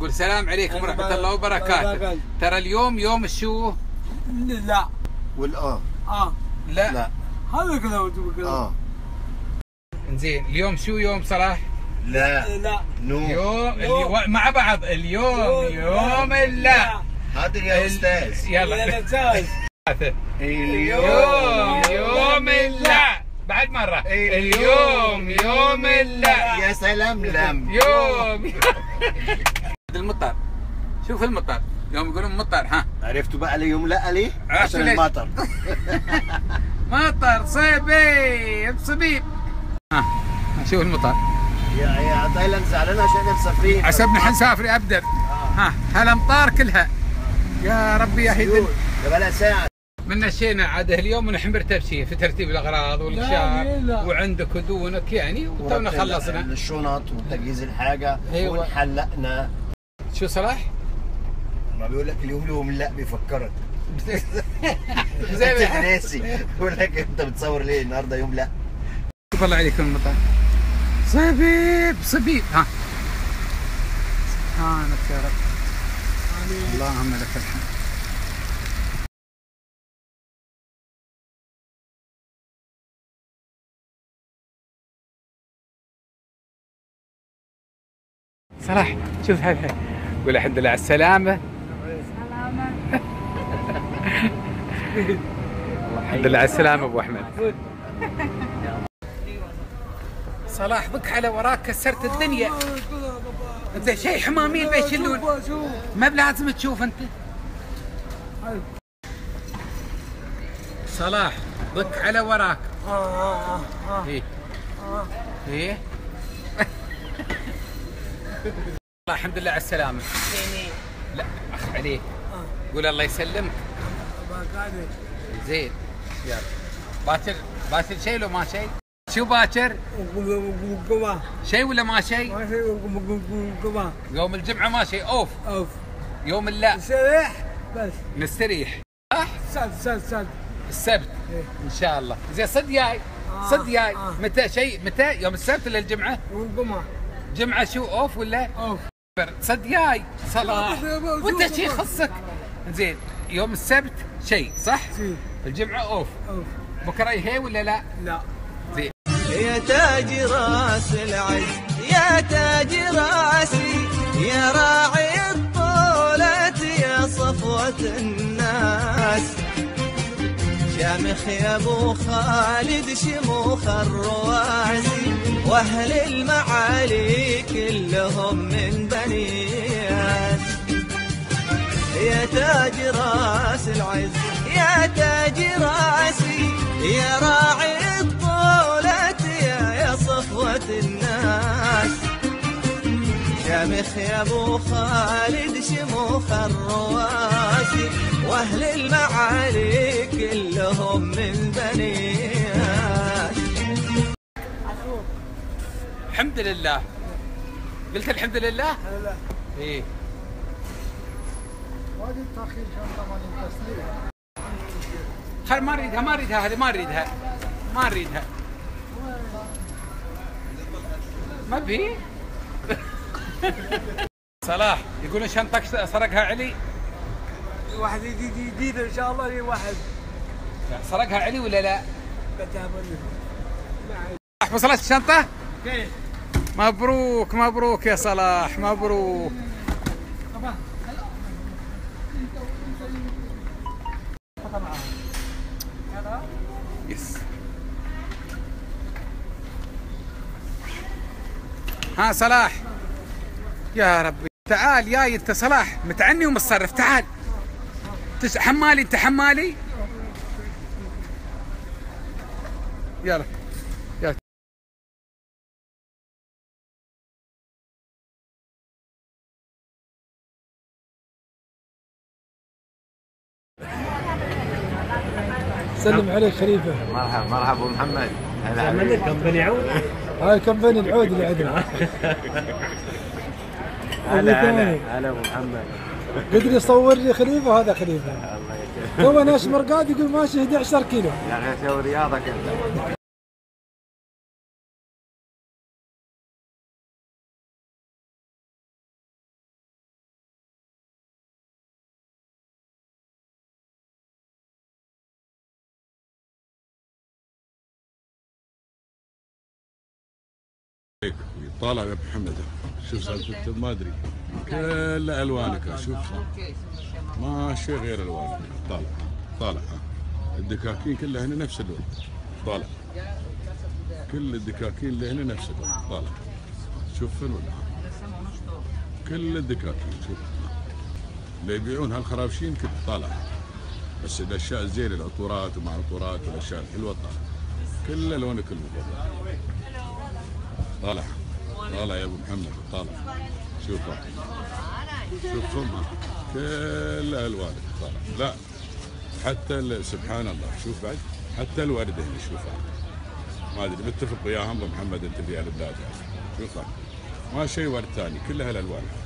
يقول السلام عليكم ورحمة الله وبركاته. ترى اليوم يوم الشو؟ لا. والآه. لا. لا. هذا كذا. انزين اليوم شو يوم صلاح؟ لا. يوم مع بعض اليوم يوم اللا. حاضر يا أستاذ. يلا. اليوم يوم اللا. بعد مرة. اليوم يوم اللا. يا سلام لم. يوم المطر. شوف المطر يوم يقولون مطر. ها عرفتوا بقى ليه يوم لا ليه؟ عشان المطر. مطر صبيب صبيب. ها شوف المطر. يا تايلاند زعلانه عشان مسافرين. حسبنا حنسافر ابدا. ها هالامطار كلها يا ربي يا هيدن. يبقى لها ساعه. من نشينا عاده اليوم ونحن مرتبشين في ترتيب الاغراض والاشياء وعندك ودونك يعني وتونا خلصنا الشنط وتجهيز الحاجه. أيوة. وحلقنا. شو صلاح؟ ما بيقول لك اليوم يوم لا بيفكرك. زي ما ناسي بيقول لك انت بتصور ليه النهارده يوم لا. شوف الله عليكم المطر. صبيب صبيب. ها سبحانك يا رب. اللهم لك الحمد. صلاح شوف هاي قول الحمد لله على السلامة. الحمد لله على السلامة ابو احمد. صلاح ضك على وراك كسرت الدنيا. انت شيء حمامين بيشلون ما بلازم تشوف انت. صلاح ضك على وراك. ايه ايه الحمد لله على السلامة. لا اخ عليك. قول الله يسلمك. زين يلا. باكر شيء لو ما شيء؟ شو باكر؟ شيء ولا ما شيء؟ يوم الجمعة ما شيء اوف. يوم اللا نستريح بس. نستريح. سبت. السبت ان شاء الله. زين صد جاي. صد جاي. متى شيء متى؟ يوم السبت ولا الجمعة؟ والجمعة. جمعة شو اوف ولا؟ اوف. صد جاي صلاح وانت شيء خصك. زين يوم السبت شيء صح؟ الجمعة اوف. بكره هي ولا لا؟ لا. زين. يا تاج راس العز يا تاج راسي يا راعي الطولة يا صفوة الناس. شامخ يا ابو خالد شموخ الرواسي واهل المعالي كلهم من بنياس. يا تاج راس العز يا تاج راسي يا راعي الطولة يا صفوة الناس. شامخ يا ابو خالد شموخ الرواسي واهل المعالي كلهم من بنياس. الحمد لله. قلت الحمد لله؟ لا. ايه. هذه التأخير شنطة مال التسليم. خل ما نريدها هذه ما نريدها. ما في. صلاح يقولون شنطك سرقها علي. واحد جديد ان شاء الله. واحد سرقها علي ولا لا؟ لا. وصلت الشنطة؟ كيف؟ مبروك يا صلاح مبروك. يس. ها صلاح يا ربي تعال جاي انت صلاح متعني ومتصرف. تعال حمالي انت حمالي. يلا يلا. سلم عليك خليفه. مرحبا ابو محمد. هلا كمباني عود. هاي كمباني العود اللي عندنا. هلا ابو محمد. قدر يصور لي خليفه. هذا خليفه. الله يكرمك. تو ناس مرقاد يقول ماشي 11 كيلو. يا اخي تسوي رياضك انت. طالع يا ابو محمد، شوف سالفة ما ادري كل الوانك، شوف ماشي غير الوانك. طالع الدكاكين كلها هنا نفس اللون. طالع كل الدكاكين اللي هنا نفس اللون. طالع شوف ولا كل الدكاكين شوف اللي يبيعون هالخرافشين كلها طالع. بس الاشياء الزينه العطورات ومع عطورات والاشياء الحلوه كل لونك المفضل. طالع يا ابو محمد، طالع شوف فمها كل الوانك طالع. لا حتى سبحان الله شوف بعد حتى الورده هنا شوفها، ما ادري متفق وياهم ابو محمد انت في البلاد. شوفها ما شيء ورد ثاني، كلها الالوان.